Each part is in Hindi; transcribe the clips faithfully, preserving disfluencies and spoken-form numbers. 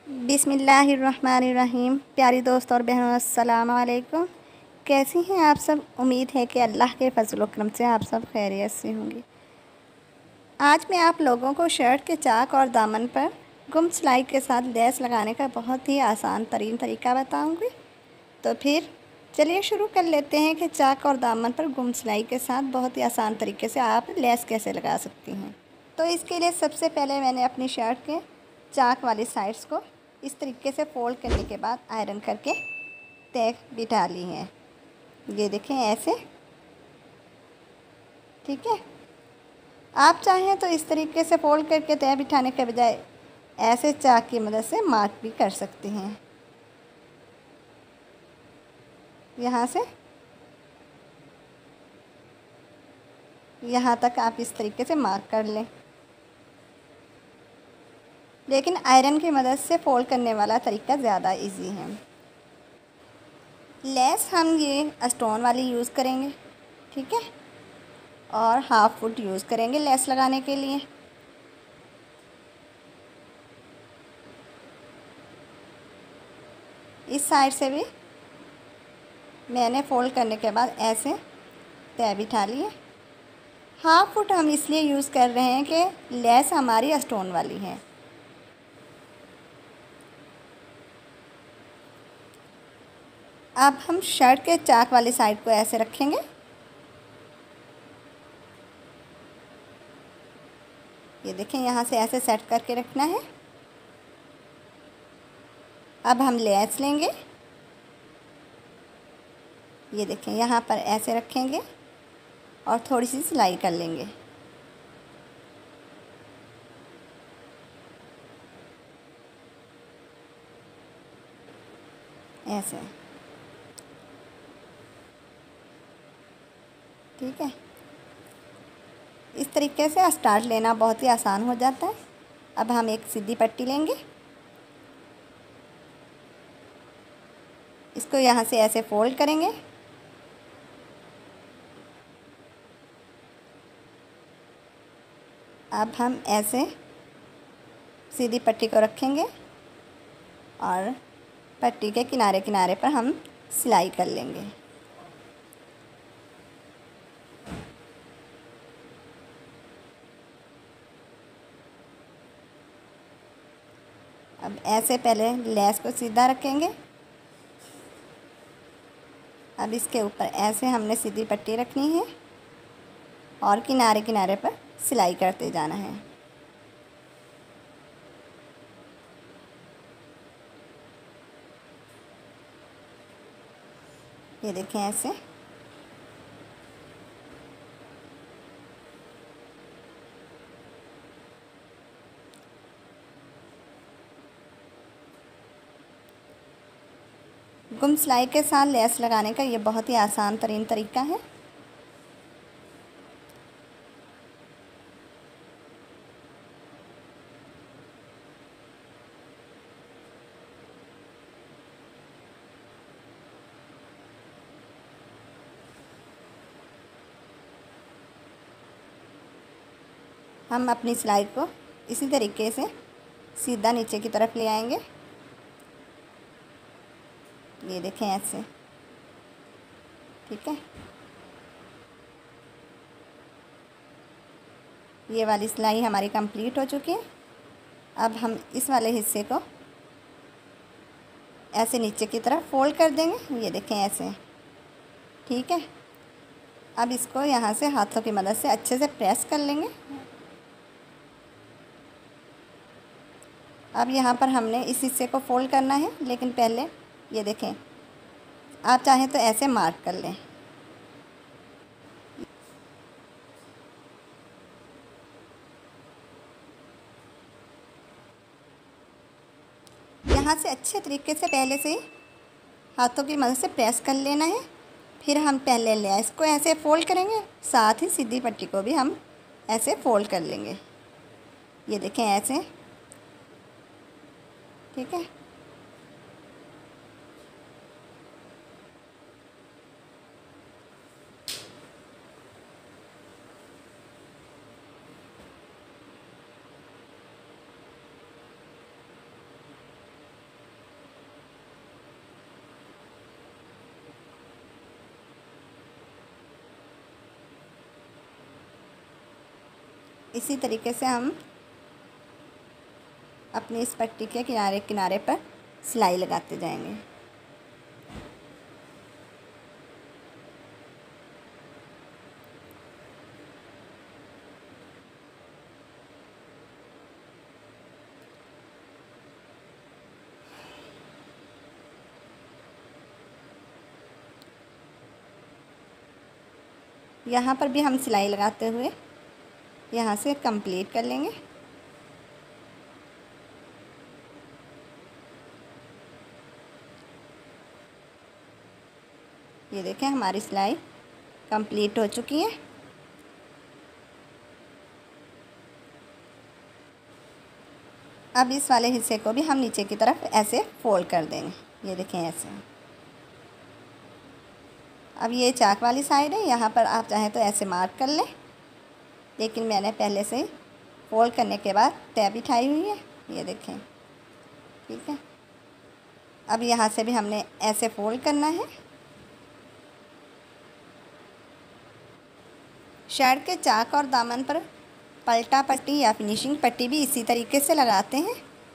बिस्मिल्लाहिर्रहमानिर्रहीम। प्यारी दोस्त और बहनों, अस्सलाम वालेकुम। कैसी हैं आप सब? उम्मीद है कि अल्लाह के फजल करम से आप सब खैरियत से होंगे। आज मैं आप लोगों को शर्ट के चाक और दामन पर गुम सिलाई के साथ लेस लगाने का बहुत ही आसान तरीन तरीका बताऊंगी। तो फिर चलिए शुरू कर लेते हैं कि चाक और दामन पर गुम सिलाई के साथ बहुत ही आसान तरीके से आप लेस कैसे लगा सकती हैं। तो इसके लिए सबसे पहले मैंने अपनी शर्ट के चाक वाली साइड्स को इस तरीके से फोल्ड करने के बाद आयरन करके तय बिठा ली है। ये देखें ऐसे, ठीक है। आप चाहें तो इस तरीके से फोल्ड करके तय बिठाने के बजाय ऐसे चाक की मदद से मार्क भी कर सकती हैं। यहाँ से यहाँ तक आप इस तरीके से मार्क कर लें, लेकिन आयरन की मदद से फोल्ड करने वाला तरीका ज़्यादा इजी है। लेस हम ये स्टोन वाली यूज़ करेंगे, ठीक है, और हाफ फुट यूज़ करेंगे लेस लगाने के लिए। इस साइड से भी मैंने फोल्ड करने के बाद ऐसे तय बिठा लिए। हाफ फुट हम इसलिए यूज़ कर रहे हैं कि लेस हमारी स्टोन वाली है। अब हम शर्ट के चाक वाली साइड को ऐसे रखेंगे। ये देखें, यहाँ से ऐसे सेट करके रखना है। अब हम लेस लेंगे, ये देखें यहाँ पर ऐसे रखेंगे और थोड़ी सी सिलाई कर लेंगे। ऐसे, ठीक है। इस तरीके से स्टार्ट लेना बहुत ही आसान हो जाता है। अब हम एक सीधी पट्टी लेंगे, इसको यहाँ से ऐसे फोल्ड करेंगे। अब हम ऐसे सीधी पट्टी को रखेंगे और पट्टी के किनारे किनारे पर हम सिलाई कर लेंगे। अब ऐसे पहले लेस को सीधा रखेंगे। अब इसके ऊपर ऐसे हमने सीधी पट्टी रखनी है और किनारे किनारे पर सिलाई करते जाना है। ये देखें ऐसे। गुम सिलाई के साथ लेस लगाने का ये बहुत ही आसान तरीन तरीका है। हम अपनी सिलाई को इसी तरीके से सीधा नीचे की तरफ ले आएंगे। ये देखें ऐसे, ठीक है। ये वाली सिलाई हमारी कंप्लीट हो चुकी है। अब हम इस वाले हिस्से को ऐसे नीचे की तरफ फोल्ड कर देंगे। ये देखें ऐसे, ठीक है। अब इसको यहाँ से हाथों की मदद से अच्छे से प्रेस कर लेंगे। अब यहाँ पर हमने इस हिस्से को फोल्ड करना है, लेकिन पहले ये देखें, आप चाहें तो ऐसे मार्क कर लें। यहाँ से अच्छे तरीके से पहले से हाथों की मदद से प्रेस कर लेना है। फिर हम पहले लेस को ऐसे फोल्ड करेंगे, साथ ही सीधी पट्टी को भी हम ऐसे फोल्ड कर लेंगे। ये देखें ऐसे, ठीक है। इसी तरीके से हम अपनी इस पट्टी के किनारे किनारे पर सिलाई लगाते जाएंगे। यहाँ पर भी हम सिलाई लगाते हुए यहाँ से कंप्लीट कर लेंगे। ये देखें हमारी सिलाई कंप्लीट हो चुकी है। अब इस वाले हिस्से को भी हम नीचे की तरफ ऐसे फोल्ड कर देंगे। ये देखें ऐसे। अब ये चाक वाली साइड है, यहाँ पर आप चाहें तो ऐसे मार्क कर लें, लेकिन मैंने पहले से फोल्ड करने के बाद टैब बिठाई हुई है। ये देखें, ठीक है। अब यहाँ से भी हमने ऐसे फोल्ड करना है। शर्ट के चाक और दामन पर पलटा पट्टी या फिनिशिंग पट्टी भी इसी तरीके से लगाते हैं।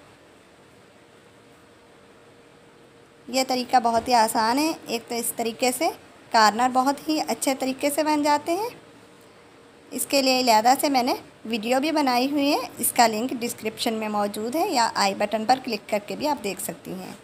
यह तरीका बहुत ही आसान है। एक तो इस तरीके से कार्नर बहुत ही अच्छे तरीके से बन जाते हैं। इसके लिए अलहदा से मैंने वीडियो भी बनाई हुई है, इसका लिंक डिस्क्रिप्शन में मौजूद है, या आई बटन पर क्लिक करके भी आप देख सकती हैं।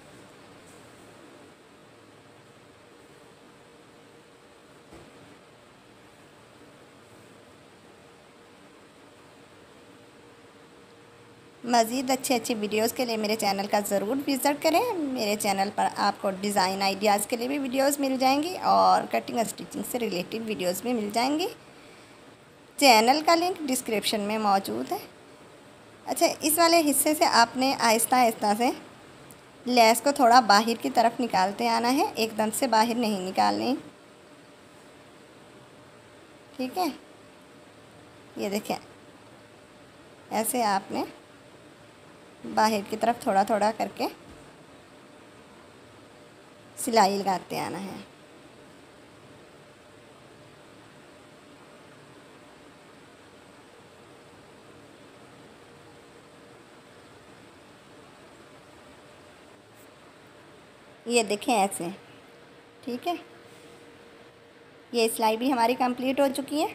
मज़ीद अच्छी अच्छी वीडियोस के लिए मेरे चैनल का ज़रूर विज़िट करें। मेरे चैनल पर आपको डिज़ाइन आइडियाज़ के लिए भी वीडियोस मिल जाएंगी और कटिंग और स्टिचिंग से रिलेटेड वीडियोस भी मिल जाएंगी। चैनल का लिंक डिस्क्रिप्शन में मौजूद है। अच्छा, इस वाले हिस्से से आपने आहिस्ता आहिस्ता से लेस को थोड़ा बाहर की तरफ निकालते आना है, एकदम से बाहर नहीं निकालनी, ठीक है। ये देखें, ऐसे आपने बाहर की तरफ थोड़ा थोड़ा करके सिलाई लगाते आना है। ये देखें ऐसे, ठीक है। ये सिलाई भी हमारी कंप्लीट हो चुकी है।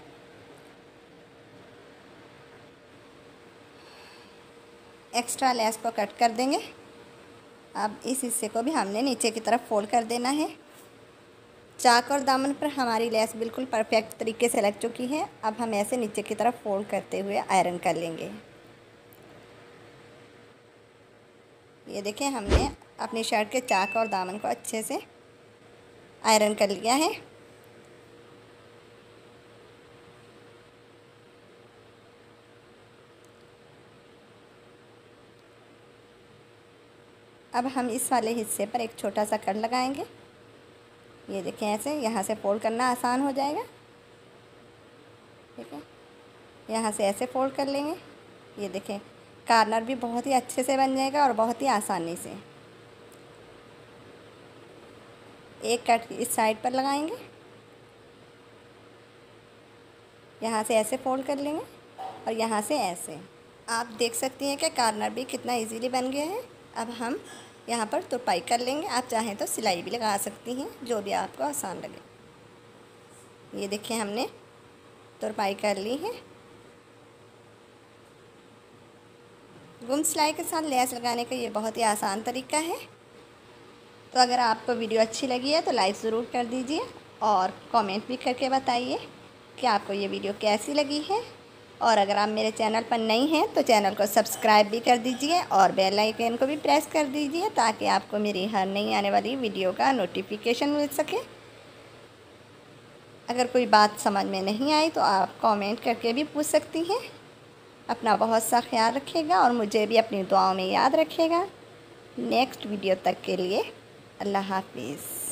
एक्स्ट्रा लेस को कट कर देंगे। अब इस हिस्से को भी हमने नीचे की तरफ फोल्ड कर देना है। चाक और दामन पर हमारी लेस बिल्कुल परफेक्ट तरीके से लग चुकी है। अब हम ऐसे नीचे की तरफ फोल्ड करते हुए आयरन कर लेंगे। ये देखें, हमने अपनी शर्ट के चाक और दामन को अच्छे से आयरन कर लिया है। अब हम इस वाले हिस्से पर एक छोटा सा कट लगाएंगे। ये देखें ऐसे, यहाँ से फोल्ड करना आसान हो जाएगा, ठीक है। यहाँ से ऐसे फोल्ड कर लेंगे। ये देखें, कार्नर भी बहुत ही अच्छे से बन जाएगा और बहुत ही आसानी से। एक कट इस साइड पर लगाएंगे, यहाँ से ऐसे फोल्ड कर लेंगे और यहाँ से ऐसे। आप देख सकती हैं कि कार्नर भी कितना इजीली बन गया है। अब हम यहाँ पर तुरपाई कर लेंगे। आप चाहें तो सिलाई भी लगा सकती हैं, जो भी आपको आसान लगे। ये देखिए, हमने तुरपाई कर ली है। गुम सिलाई के साथ लेस लगाने का ये बहुत ही आसान तरीका है। तो अगर आपको वीडियो अच्छी लगी है तो लाइक ज़रूर कर दीजिए और कमेंट भी करके बताइए कि आपको ये वीडियो कैसी लगी है। और अगर आप मेरे चैनल पर नई हैं तो चैनल को सब्सक्राइब भी कर दीजिए और बेल आइकन को भी प्रेस कर दीजिए, ताकि आपको मेरी हर नई आने वाली वीडियो का नोटिफिकेशन मिल सके। अगर कोई बात समझ में नहीं आई तो आप कमेंट करके भी पूछ सकती हैं। अपना बहुत सा ख्याल रखिएगा और मुझे भी अपनी दुआओं में याद रखिएगा। नेक्स्ट वीडियो तक के लिए अल्लाह हाफिज़।